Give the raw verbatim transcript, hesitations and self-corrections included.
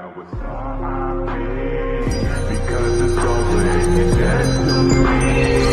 Now it's all I need, because it's all in your destiny.